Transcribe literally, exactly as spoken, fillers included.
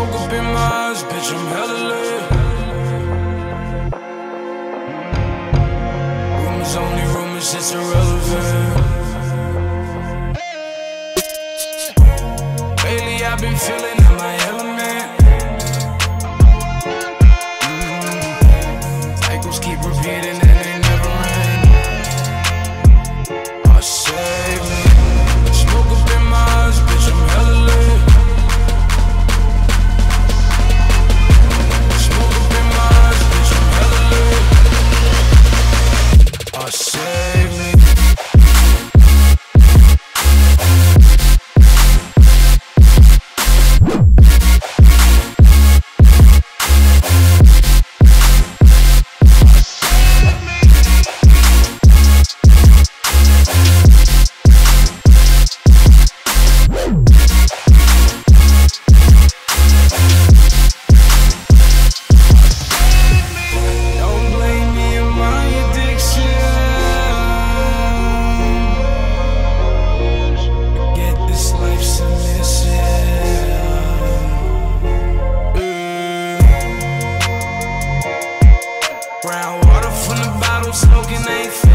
Smoke up in my eyes, bitch, I'm hella lit. Rumors, only rumors, it's irrelevant. Lately I've been feeling in my element. mm-hmm. Cycles keep repeating and they never end. I save me. Smoke up in my eyes, bitch, I'm hella lit. Smoke up in my eyes, bitch, I'm hella lit. I save me. Brown water from the bottle, smoking ain't